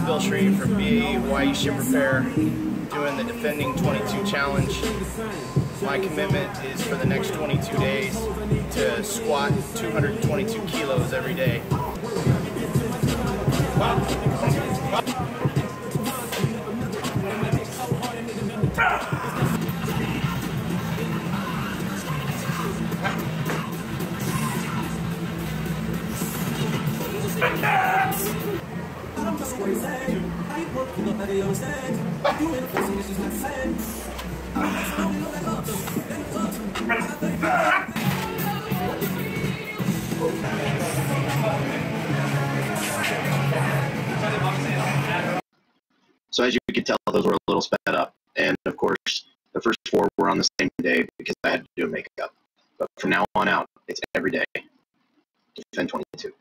Bill Shreve from BAE Ship Repair, doing the Defending 22 Challenge. My commitment is for the next 22 days to squat 222 kilos every day. So as you can tell, those were a little sped up. And of course, the first 4 were on the same day because I had to do makeup. But from now on out, it's every day. Defend 22.